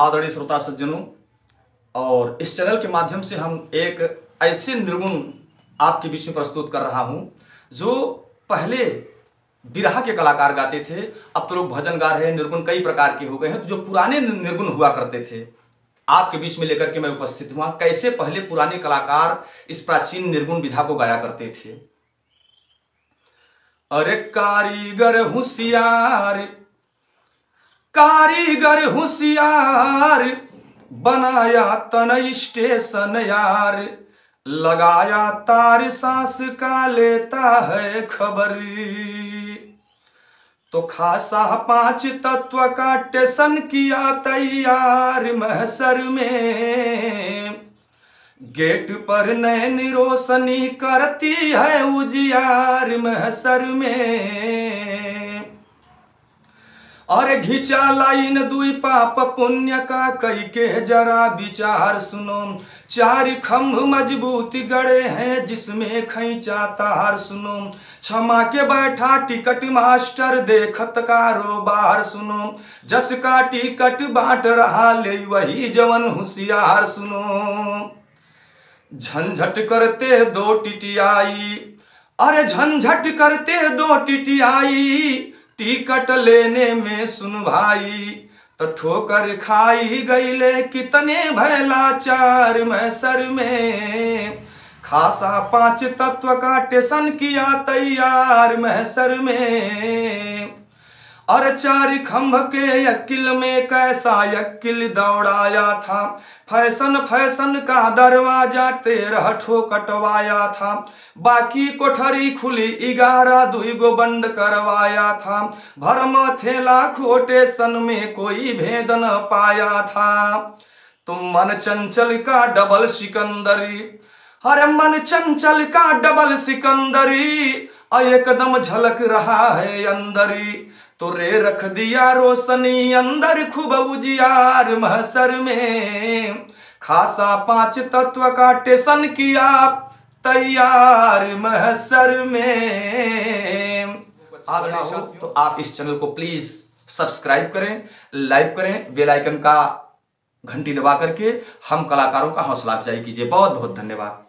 आदरणीय श्रोता सज्जनों, और इस चैनल के माध्यम से हम एक ऐसे निर्गुण आपके बीच में प्रस्तुत कर रहा हूं जो पहले बिरहा के कलाकार गाते थे। अब तो लोग भजन गा रहे हैं, निर्गुण कई प्रकार के हो गए हैं। तो जो पुराने निर्गुण हुआ करते थे आपके बीच में लेकर के मैं उपस्थित हुआ, कैसे पहले पुराने कलाकार इस प्राचीन निर्गुण विधा को गाया करते थे। अरे कारीगर होशियार, कारीगर होशियार, बनाया तन स्टेशन यार, लगाया तार सांस का लेता है खबर। तो खासा 5 तत्व का टेसन किया तैयार महसर में, गेट पर नैन रोशनी करती है उजियार महसर में। और घिचा लाइन 2 पाप पुण्य का कई के जरा विचार सुनो, 4 खंभ मजबूत गड़े हैं जिसमें खींचा तार सुनो, क्षमा के बैठा टिकट मास्टर देखत कारोबार सुनो, जस का टिकट बांट रहा ले वही जवन होशियार सुनो। झंझट करते 2 टिटियाई, अरे झंझट करते 2 टिटियाई, टिकट लेने में सुन भाई, तो ठोकर खाई गईले कितने भैलाचार मैसर में। खासा 5 तत्व का टेसन किया तैयार महसर में। और 4 खंभ के यकिल में कैसा यकिल दौड़ाया था, फैशन फैशन का दरवाजा 13 ठो कटवाया था, बाकी कोठरी खुली 11 2 गो बंद करवाया था, भरम थेला खोटे सन में कोई भेद न पाया था। तुम मन चंचल का डबल सिकंदरी, हर मन चंचल का डबल सिकंदरी, एकदम झलक रहा है अंदरी, तो रे रख दिया रोशनी अंदर खूब उजियार महसर में। खासा 5 तत्व का टेसन किया तैयार महसर में। आदरणीय हो तो आप इस चैनल को प्लीज सब्सक्राइब करें, लाइक करें, बेल आइकन का घंटी दबा करके हम कलाकारों का हौसला अफजाई कीजिए। बहुत बहुत धन्यवाद।